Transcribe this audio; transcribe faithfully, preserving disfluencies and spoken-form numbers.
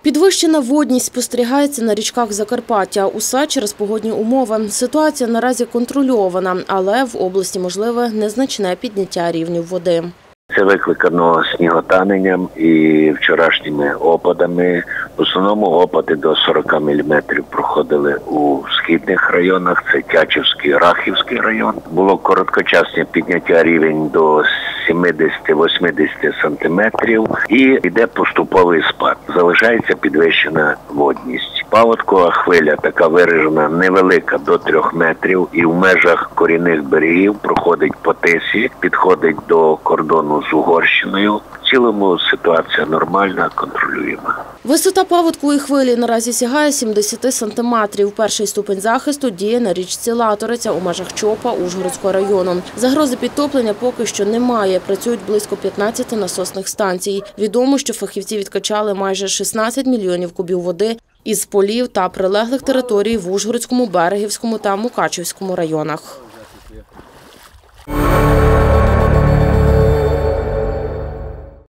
Підвищена водність спостерігається на річках Закарпаття. Усе через погодні умови. Ситуація наразі контрольована, але в області можливе незначне підняття рівнів води. Це викликано сніготаненням і вчорашніми опадами. В основному опади до сорока міліметрів проходили у східних районах, це Тячівський, Рахівський район. Було короткочасне підняття рівень до сімдесят-вісімдесят сантиметрів і йде поступовий спад. Залишається підвищена водність. Паводкова хвиля така виражена невелика, до трьох метрів, і в межах корінних берегів проходить по Тисі, підходить до кордону з Угорщиною. В цілому ситуація нормальна, контролюєма. Висота паводкової хвилі наразі сягає сімдесят сантиметрів. Перший ступень захисту діє на річці Латориця у межах Чопа Ужгородського району. Загрози підтоплення поки що немає. Працюють близько п'ятнадцяти насосних станцій. Відомо, що фахівці відкачали майже шістнадцять мільйонів кубів води із полів та прилеглих територій в Ужгородському, Берегівському та Мукачівському районах.